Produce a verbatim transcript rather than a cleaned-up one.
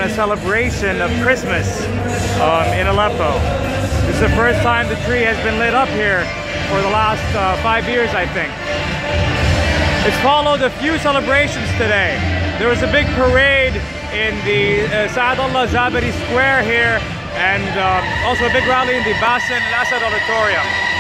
a celebration of Christmas um, in Aleppo. This is the first time the tree has been lit up here for the last uh, five years, I think. It's followed a few celebrations today. There was a big parade in the uh, Saadullah Jabari Square here, and um, also a big rally in the Basin Al Asad Auditorium.